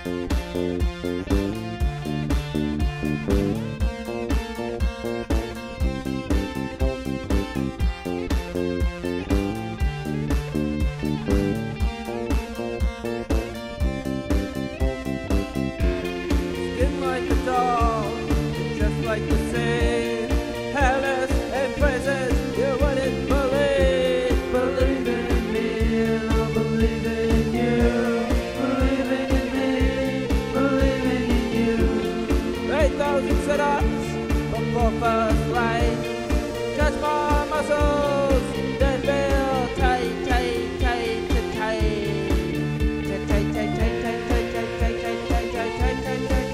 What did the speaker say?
Skin like a dog, just like the sea. Palace and praises, you wouldn't believe. Believing in me, I'm believing in you. Believing in me, believing in you. 8,000 sit-ups before first light. Touch my muscles, they feel tight, tight, tight, tight, tight, tight, tight, tight, tight, tight, tight, tight, tight, tight, tight, tight, tight, tight, tight.